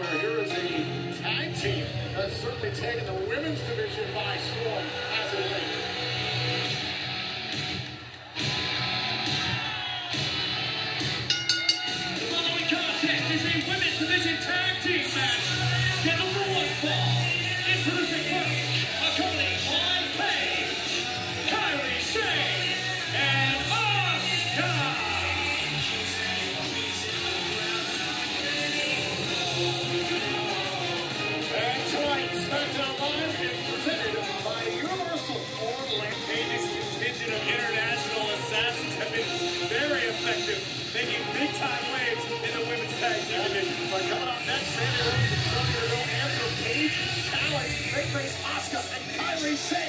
elsewhere. Here is a tag team that's certainly taken the women's division by storm as of late. The following contest is a women's division tag team match. Scheduled for one fall. Introducing first, accompanied by Paige, Kairi Sane, and Asuka. And tonight's SmackDown Live is presented by Universal. Paige's contingent of international assassins have been very effective, making big-time waves in the women's tag team division. But coming up next, Sandy Rose and Sonya Deville answer Paige's challenge. They face Asuka and Kairi Sane.